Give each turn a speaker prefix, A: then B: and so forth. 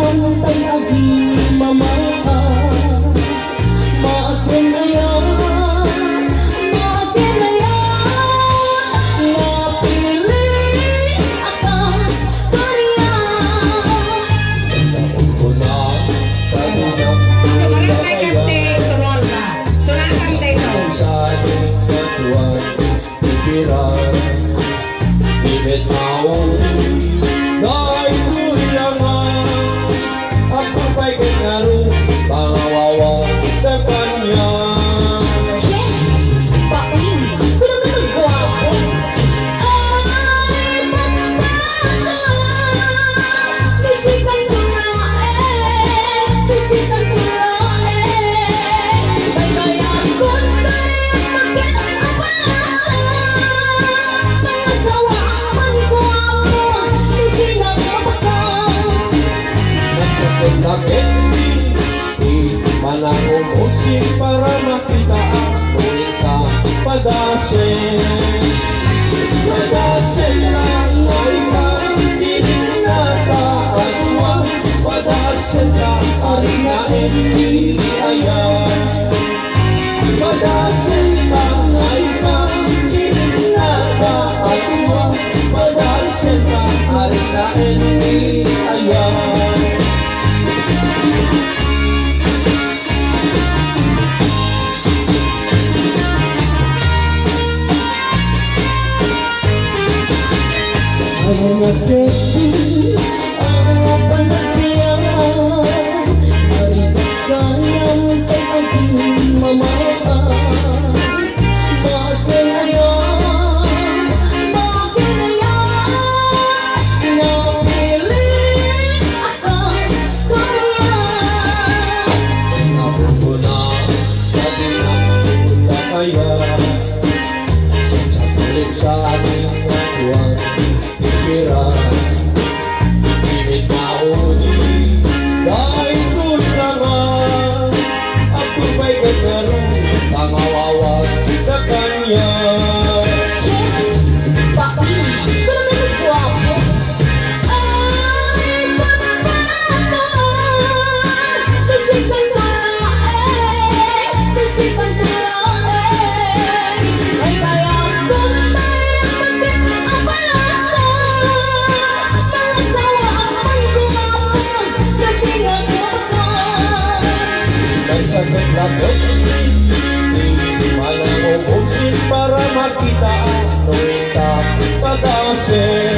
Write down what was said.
A: Para makita ang ulita padasin lang ay pagdinig na taatuan padasin ka arina hindi ayan padasin lang ay pagdinig na taatuan padasin ka arina hindi ayan.
B: Nagtiti ang panagbiyahan ay kayang pag-aking mamahal. Napili akas kaya
A: nabuko na na kaya sa piling sa ating natuang pikiran Ibig mauni dahil ko naman ako ba'y gagaro pangawawag sa kanya. Sa seklapot hindi malang ubusin para makita ang tuwing ka pag-asin